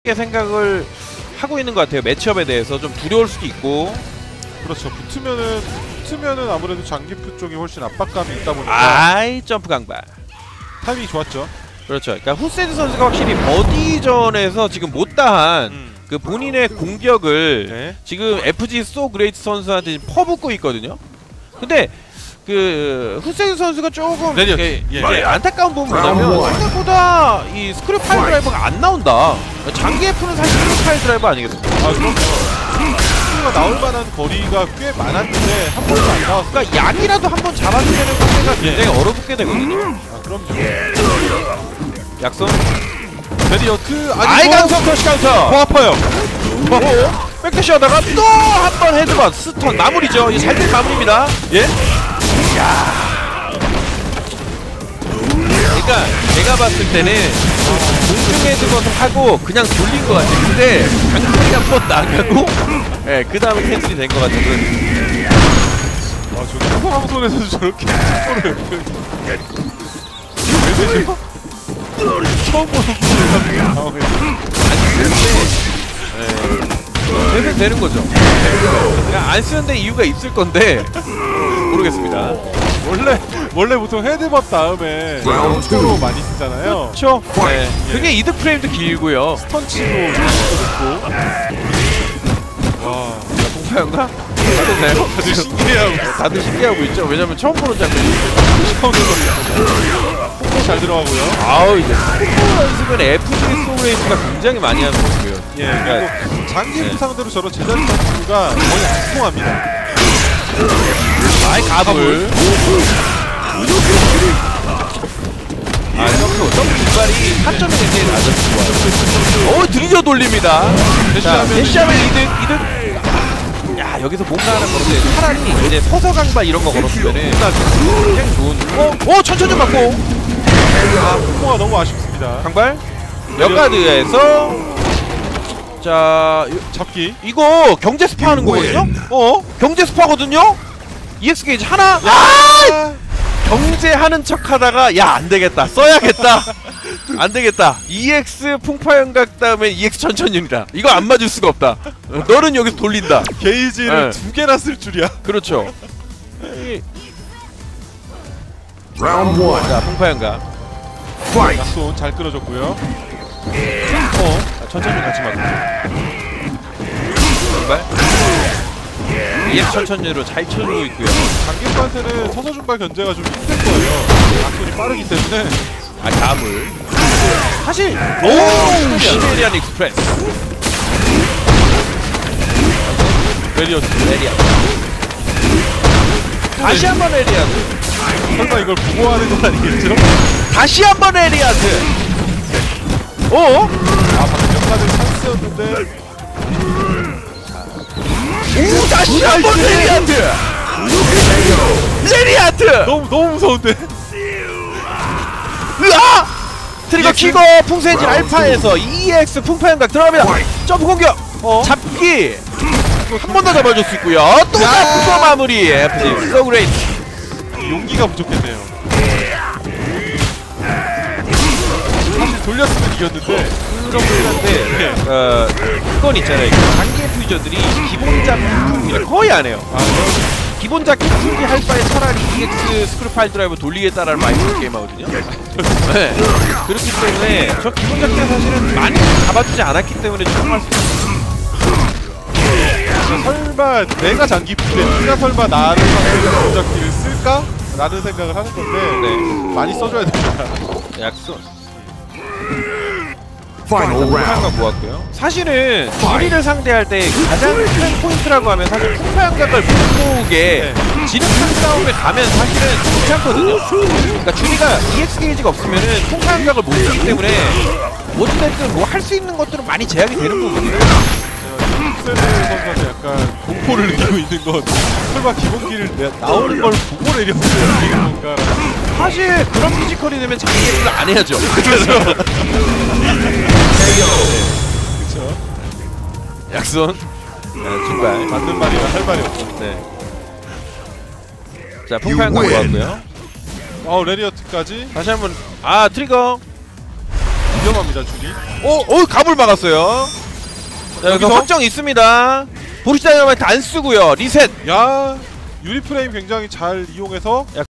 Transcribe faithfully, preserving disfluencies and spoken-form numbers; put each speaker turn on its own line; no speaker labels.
생각을 하고 있는 것 같아요. 매치업에 대해서 좀 두려울 수도 있고.
그렇죠. 붙으면은 붙으면은 아무래도 장기프 쪽이 훨씬 압박감이 있다 보니까.
아이 점프 강발.
타이밍이 좋았죠.
그렇죠. 그러니까 후세드 선수가 확실히 버디전에서 지금 못다한 음. 그 본인의 공격을 네. 지금 에프지 So Great 선수한테 퍼붓고 있거든요. 근데 그 후세드 선수가 조금
네,
예, 예, 예, 안타까운 부분 뭐냐면 생각보다 이 스크류 파일 드라이버가 안 나온다. 장기 F는 사실 스크류 파일 드라이버 아니겠습니까?
아 그럼요. 스크류가 나올 만한 거리가 꽤 많았는데 한 번도 안 나왔어.
그러니까 약이라도 한 번 잡아주면 상대가 굉장히 예. 얼어붙게 되거든요.
아 그럼요.
약선
베리어트
아이 강성 터시 카운터.
더 아파요.
백대시 하다가 또 한 번 헤드번 스턴 마무리죠. 잘 된 마무리입니다. 예? 야. 그러니까 제가 봤을 때는 공중 헤드번을 하고 그냥 돌린 것 같아요. 근데 강성이 한 번 나가고 예, 그 다음에 캔슬이 된 것 같은 그런.
아 저기 소방손에서 저렇게 속도를 왜 되죠? 처음 보는 분이라는 상황에서
아니 근데 되면 되는 거죠. 그냥 안 쓰는데 이유가 있을 건데 모르겠습니다.
원래 원래 보통 헤드번 다음에 속도로 많이 쓰잖아요.
그렇죠. 네. 그게 이득 프레임도 길고요.
스턴치로 좋고. 와,
동파였나? 다들,
다들 신기해하고
다들 신기하고 있죠. 왜냐면 처음 보는 장면이죠.
처음 보는 장면. 잘 들어가고요.
아우 이제 콤보 연습은 에프지 소울레이스가 굉장히 많이 하는 거고요.
예, 그리고 장기 네. 상대로 저런 제자리 선수가 거의 안 통합니다.
아이 가불. 아 점프, 점프 뒷발이 사 점이 굉장히 낮아서 좋아요. 오 드리저 돌립니다. 대시하면 이득, 이득. 야 여기서 뭔가 하나 걸었는데 차라리 이제 서서 강발 이런 거 걸었으면은 굉장히 좋은. 어, 오 천천히 좀 맞고.
아 콤보가 너무 아쉽습니다.
강발. 역가드에서 자
잡기.
이거 경제 스파 하는 거거든요? 어? 경제 스파거든요? 이엑스 게이지 하나? 아! 경제하는 척 하다가 야 안되겠다 써야겠다 안되겠다 이엑스 풍파연각 다음에 이엑스 천천윤이다 이거 안 맞을 수가 없다. 너는 여기서 돌린다.
게이지를 네. 두 개나 쓸 줄이야.
그렇죠. 라운드 일. 자 풍파연각
약손 잘 끌어줬고요.
어? 아, 천천히 같이 맞고 중발 이엑스 천천히로 잘 쳐주고 있고요.
장기판한테는 서서 중발 견제가 좀 힘들 거예요. 약손이 빠르기 때문에.
아 가물 사실 오 시베리안 익스프레스
베리어트
레리아트 다시 한번 레리아트.
설마 이걸 보고하는 건 아니겠죠?
다시 한번 레리아트. 어?
아 방금 역까지 찬스였는데.
오 다시 한번 레리아트. 레리아트.
너무 너무 무서운데.
으아! 트리거 키고 풍수엔진 알파에서 이엑스 풍파연각 들어갑니다. 점프 공격. 어? 잡기. 한 번 더 잡아줄 수 있고요. 또 잡고 마무리. 에프지 So Great.
용기가 부족했네요. 사실 돌렸으면 이겼는데
그렇긴 한데 어 그건 있잖아요. 장기 에프 유저들이 기본 잡기 거의 안 해요. 아, 기본 잡기 풀기 할 바에 차라리 이엑스 스크류 파일 드라이버 돌리겠다라는 마인드 게임 하거든요. 네. 그렇기 때문에 저 기본 잡기가 사실은 많이 잡아주지 않았기 때문에 정말 수
설마 내가 장기프인데 네가 설마 나를 상대로 기본 잡기를 쓸까? 라는 생각을 하는 건데 네. 많이 써줘야 됩니다.
약손 풍파연각 모았고요. 사실은 우리를 상대할 때 가장 큰 포인트라고 하면 사실 풍파연각을 못 모으게 네. 진흙탕 싸움에 가면 사실은 괜찮거든요. 그러니까 주리가 이엑스 게이지가 없으면은 풍파연각을 못 쓰기 때문에 어찌됐든 뭐 할 수 있는 것들은 많이 제약이 되는 부분이에요.
세르 선수한테 약간 공포를 느끼고 있는 건 설마 기본기를 내, 나오는 걸 보고 내렸어야 되는 건가.
사실 그런 피지컬이 되면 자기 게임을 안 해야죠.
그렇죠. 그렇죠.
약손 네, 중발
맞는 말이라 할 말이 없죠.
네. 자 풍파연각 모았고요.
어 레리어트까지
다시 한번 아 트리거
위험합니다 줄이.
오, 오, 갑을 막았어요. 자, 여기서
여기서?
확정 있습니다. 보르시아 다이너마이트 안 쓰고요. 리셋.
야 유리 프레임 굉장히 잘 이용해서